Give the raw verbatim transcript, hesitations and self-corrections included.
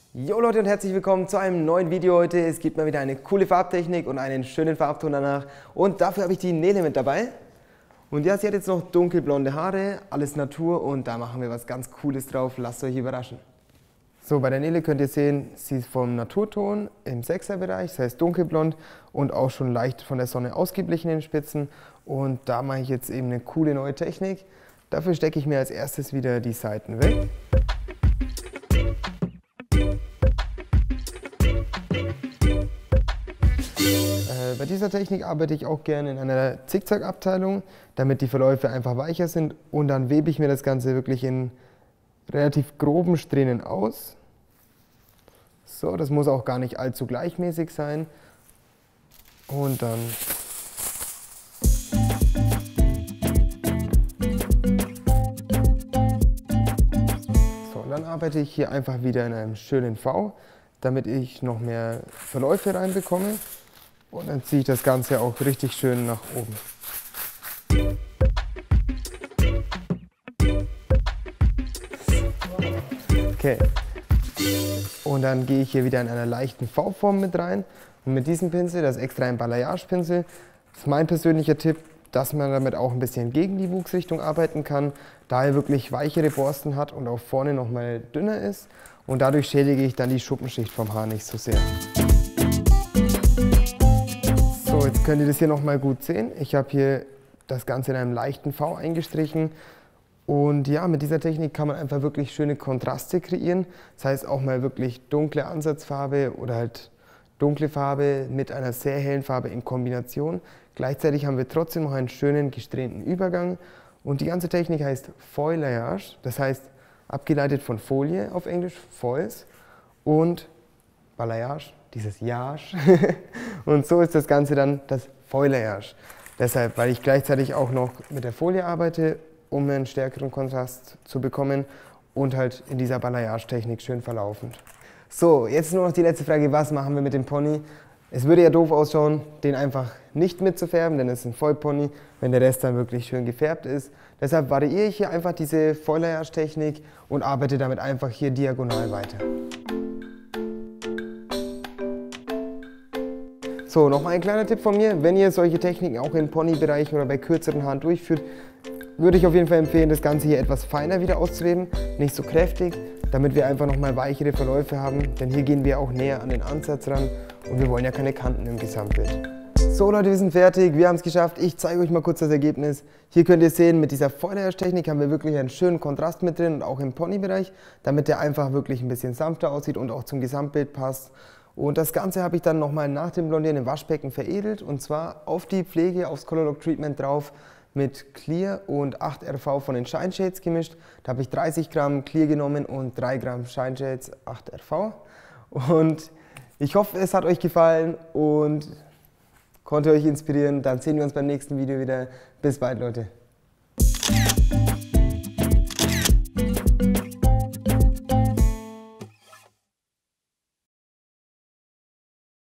Jo Leute und herzlich willkommen zu einem neuen Video heute. Es gibt mal wieder eine coole Farbtechnik und einen schönen Farbton danach. Und dafür habe ich die Nele mit dabei. Und ja, sie hat jetzt noch dunkelblonde Haare, alles Natur und da machen wir was ganz Cooles drauf. Lasst euch überraschen. So, bei der Nele könnt ihr sehen, sie ist vom Naturton im sechser Bereich, das heißt dunkelblond und auch schon leicht von der Sonne ausgeblichen in den Spitzen. Und da mache ich jetzt eben eine coole neue Technik. Dafür stecke ich mir als erstes wieder die Seiten weg. Bei dieser Technik arbeite ich auch gerne in einer Zickzack-Abteilung, damit die Verläufe einfach weicher sind, und dann webe ich mir das Ganze wirklich in relativ groben Strähnen aus. So, das muss auch gar nicht allzu gleichmäßig sein. Und dann so, und dann arbeite ich hier einfach wieder in einem schönen V, damit ich noch mehr Verläufe reinbekomme. Und dann ziehe ich das Ganze auch richtig schön nach oben. Okay. Und dann gehe ich hier wieder in einer leichten V-Form mit rein. Und mit diesem Pinsel, das ist extra ein Balayage-Pinsel, ist mein persönlicher Tipp, dass man damit auch ein bisschen gegen die Wuchsrichtung arbeiten kann, da er wirklich weichere Borsten hat und auch vorne nochmal dünner ist. Und dadurch schädige ich dann die Schuppenschicht vom Haar nicht so sehr. So, jetzt könnt ihr das hier nochmal gut sehen. Ich habe hier das Ganze in einem leichten V eingestrichen. Und ja, mit dieser Technik kann man einfach wirklich schöne Kontraste kreieren. Das heißt auch mal wirklich dunkle Ansatzfarbe oder halt dunkle Farbe mit einer sehr hellen Farbe in Kombination. Gleichzeitig haben wir trotzdem noch einen schönen gesträhnten Übergang. Und die ganze Technik heißt Foilayage, das heißt abgeleitet von Folie auf Englisch, Foils, und Balayage, dieses Yage. Und so ist das Ganze dann das Foilayage. Deshalb, weil ich gleichzeitig auch noch mit der Folie arbeite, um einen stärkeren Kontrast zu bekommen und halt in dieser Balayage-Technik schön verlaufend. So, jetzt nur noch die letzte Frage, was machen wir mit dem Pony? Es würde ja doof ausschauen, den einfach nicht mitzufärben, denn es ist ein Vollpony, wenn der Rest dann wirklich schön gefärbt ist. Deshalb variiere ich hier einfach diese Foilayage-Technik und arbeite damit einfach hier diagonal weiter. So, nochmal ein kleiner Tipp von mir, wenn ihr solche Techniken auch in Ponybereichen oder bei kürzeren Haaren durchführt, würde ich auf jeden Fall empfehlen, das Ganze hier etwas feiner wieder auszuweben, nicht so kräftig, damit wir einfach nochmal weichere Verläufe haben, denn hier gehen wir auch näher an den Ansatz ran und wir wollen ja keine Kanten im Gesamtbild. So Leute, wir sind fertig, wir haben es geschafft, ich zeige euch mal kurz das Ergebnis. Hier könnt ihr sehen, mit dieser Foilayage-Technik haben wir wirklich einen schönen Kontrast mit drin und auch im Ponybereich, damit der einfach wirklich ein bisschen sanfter aussieht und auch zum Gesamtbild passt. Und das Ganze habe ich dann nochmal nach dem Blondieren im Waschbecken veredelt, und zwar auf die Pflege, aufs Color Lock Treatment drauf mit Clear und acht R V von den Shine Shades gemischt. Da habe ich dreißig Gramm Clear genommen und drei Gramm Shine Shades acht R V. Und ich hoffe, es hat euch gefallen und konnte euch inspirieren. Dann sehen wir uns beim nächsten Video wieder. Bis bald, Leute.